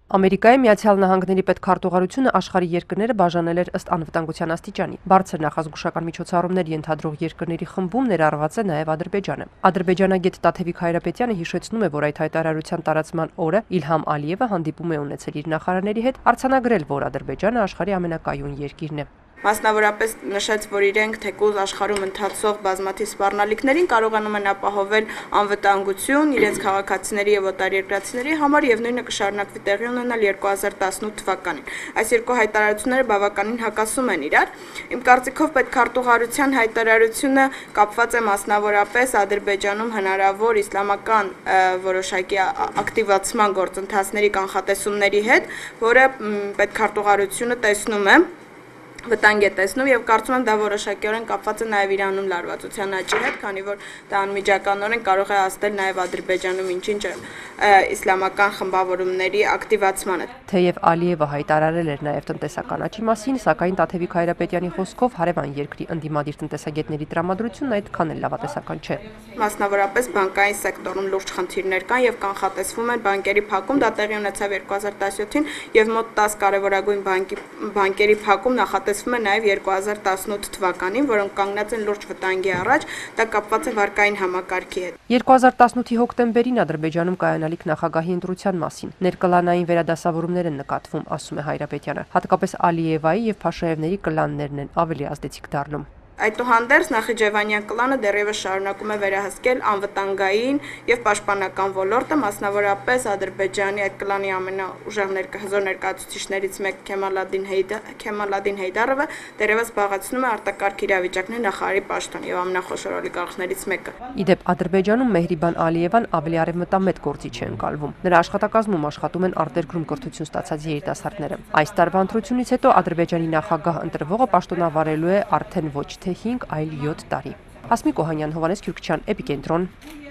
Ամերիկայի Միացյալ Նահանգների պետքարտուղարությունը աշխարհի երկրները բաժանել էր ըստ անվտանգության աստիճանի։ Բարձր նախազգուշական միջոցառումներ ենթադրող երկրների խմբում ներառված է նաև Ադրբեջանը։ Ադրբեջանագետ Տաթևիկ Հայրապետյանը հիշեցնում է, որ այդ հայտարարության տարածման օրը Իլհամ Ալիևը հանդիպում է ունեցել իր նախարարների հետ, արձանագրել, որ Ադրբեջանը աշխարհի ամենակայուն երկիրն է։ Մասնավորապես նշեց, որ իրենք թեկուզ աշխարհում ընթացող բազմաթիվ սպառնալիքներին կարողանում են ապահովել անվտանգություն իրենց քաղաքացիների եւ օտարերկրացիների համար եւ նույնը կշարունակվի տեղի ունենալ 2018 թվականին։ Այս երկու հայտարարությունները բավականին հակասում են իրար։ Իմ կարծիքով պետքարտուղարության հայտարարությունը կապված է մասնավորապես Ադրբեջանում հնարավոր իսլամական որոշակի ակտիվացման գործընթացների կանխատեսումների հետ, որը պետքարտուղարությունը տեսնում է վտանգ է տեսնում եւ կարծում եմ դա որոշակիորեն կապված է նաեւ Իրանում լարվածության աճի հետ, քանի որ դա անմիջականորեն կարող է հասնել նաեւ Ադրբեջանում ինչ-ինչ իսլամական խմբավորումների ակտիվացմանը։ Թեև Ալիևը հայտարարել էր նաեւ տնտեսական աճի մասին, սակայն Տաթևիկ Հայրապետյանի խոսքով հարևան երկրի ընդդիմադիր տնտեսագետների տրամադրությունն այդքան էլ լավատեսական չէ։ Մասնավորապես բանկային սեկտորում լուրջ խնդիրներ կան եւ կանխատեսվում են բանկերի փակում, դա տեղի ունեցավ 2017-ին եւ մոտ 10 կարևորագույն բանկերի փակում նախատեսվում է նաև 2018 թվականին, որոնք կանգնած են լուրջ վտանգի առաջ, դա կապված է վարկային համակարգի հետ։ 2018-ի հոկտեմբերին Ադրբեջանում կայանալիք նախագահի ընտրության մասին ներկլանային վերադասավորումներ են նկատվում, ասում է Հայրապետյանը, հատկապես Ալիևայի եւ Փաշաևների կլաններն են ավելի ազդեցիկ դառնում։ Այդուհանդերձ Նախիջևանյան կլանը դեռևս շարունակում է վերահսկել անվտանգային եւ պաշտպանական ոլորտը, մասնավորապես Ադրբեջանի այդ կլանի ամենաուժեղ ներկայացուցիչներից մեկը Քեմալադին Հեյդարովը դեռևս զբաղեցնում է արտակարգ իրավիճակների նախարարի պաշտոն եւ ամենախոշոր օլիգարխներից մեկը։ Իդեպ Ադրբեջանում Մեհրիբան Ալիևան ավելի արևմտամետ գործիչ է ընկալվում։ Նրա աշխատակազմում աշխատում են արտերկրում կրթություն ստացած երիտասարդները։ Այս տարվա ընտրությունից հետո Ադրբեջանի նախագահ ընտրվողը պաշտոնավարելու է արդեն ոչ թե 5, այլ 7 տարի։ Հասմիկ Օհանյան, Հովհաննես Քյուրքչյան, Էպիկենտրոն։